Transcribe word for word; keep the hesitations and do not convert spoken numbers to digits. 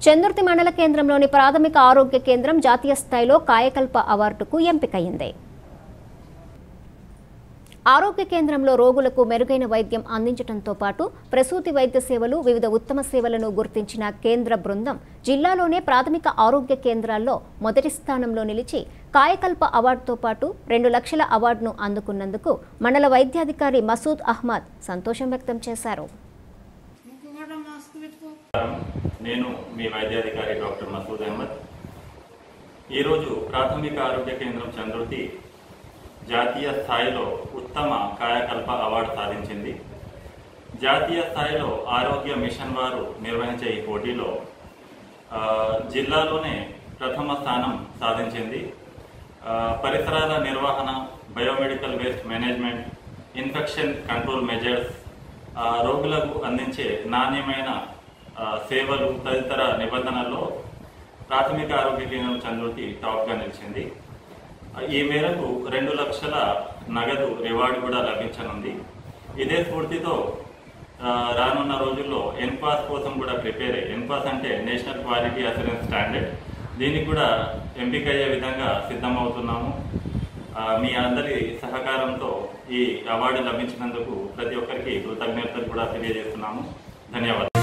చందుర్తి మండల కేంద్రంలోని ప్రాథమిక ఆరోగ్య కేంద్రం జాతీయ స్థాయిలో కాయకల్ప అవార్డుకు ఎంపికైంది. ఆరోగ్య కేంద్రంలో రోగులకు మెరుగైన వైద్యం అందించడంతో పాటు ప్రసూతి వైద్య సేవలు, వివిధ ఉత్తమ సేవలను గుర్తించిన కేంద్ర బృందం జిల్లాలోనే ప్రాథమిక ఆరోగ్య కేంద్రాల్లో మొదటి స్థానంలో నిలిచి కాయకల్ప అవార్డుతో పాటు రెండు లక్షల అవార్డును అందుకున్నందుకు మండల వైద్యాధికారి మసూద్ అహ్మద్ సంతోషం వ్యక్తం చేశారు. నేను మీ వైద్యాధికారి డాక్టర్ మసూద్ అహ్మద్. ఈరోజు ప్రాథమిక ఆరోగ్య కేంద్రం చంద్రుతి జాతీయ స్థాయిలో ఉత్తమ కాయకల్ప అవార్డు సాధించింది. జాతీయ స్థాయిలో ఆరోగ్య మిషన్ వారు నిర్వహించే ఈ పోటీలో జిల్లాలోనే ప్రథమ స్థానం సాధించింది. పరిసరాల నిర్వహణ, biomedical waste management, infection control measures, రోగులకు అందించే నాణ్యమైన సేవలు తదితర నిబంధనల్లో ప్రాథమిక ఆరోగ్య కేంద్రం చంద్రుతి టాప్గా నిలిచింది. ఈ మేరకు రెండు లక్షల నగదు రివార్డు కూడా లభించనుంది. ఇదే స్ఫూర్తితో రానున్న రోజుల్లో ఎన్పాస్ కోసం కూడా ప్రిపేర్ అయ్యి, ఎన్పాస్ అంటే నేషనల్ క్వాలిటీ అసూరెన్స్ స్టాండర్డ్, దీనికి కూడా ఎంపిక అయ్యే విధంగా సిద్ధమవుతున్నాము. మీ అందరి సహకారంతో ఈ అవార్డు లభించినందుకు ప్రతి ఒక్కరికి కృతజ్ఞతలు కూడా తెలియజేస్తున్నాము. ధన్యవాదాలు.